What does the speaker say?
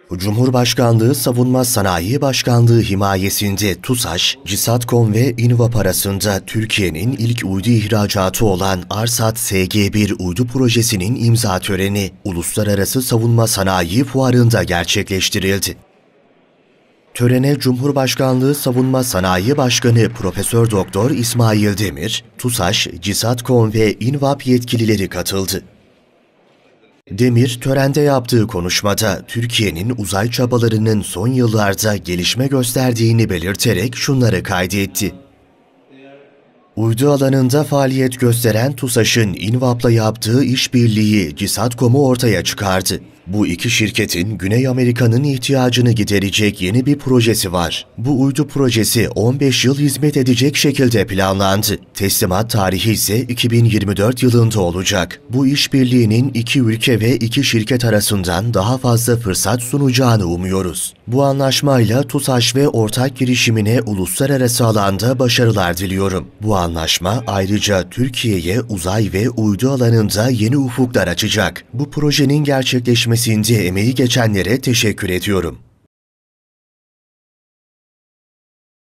Cumhurbaşkanlığı Savunma Sanayi Başkanlığı himayesinde TUSAŞ, CİSATCOM ve İNVAP arasında Türkiye'nin ilk uydu ihracatı olan ARSAT SG-1 uydu projesinin imza töreni Uluslararası Savunma Sanayi Fuarı'nda gerçekleştirildi. Törene Cumhurbaşkanlığı Savunma Sanayi Başkanı Profesör Doktor İsmail Demir, TUSAŞ, CİSATCOM ve İNVAP yetkilileri katıldı. Demir, törende yaptığı konuşmada Türkiye'nin uzay çabalarının son yıllarda gelişme gösterdiğini belirterek şunları kaydetti. Uydu alanında faaliyet gösteren TUSAŞ'ın İNVAP'la yaptığı işbirliği CİSATCOM'u ortaya çıkardı. Bu iki şirketin Güney Amerika'nın ihtiyacını giderecek yeni bir projesi var. Bu uydu projesi 15 yıl hizmet edecek şekilde planlandı. Teslimat tarihi ise 2024 yılında olacak. Bu işbirliğinin iki ülke ve iki şirket arasından daha fazla fırsat sunacağını umuyoruz. Bu anlaşmayla TUSAŞ ve ortak girişimine uluslararası alanda başarılar diliyorum. Bu anlaşma ayrıca Türkiye'ye uzay ve uydu alanında yeni ufuklar açacak. Bu projenin gerçekleşmesinde emeği geçenlere teşekkür ediyorum.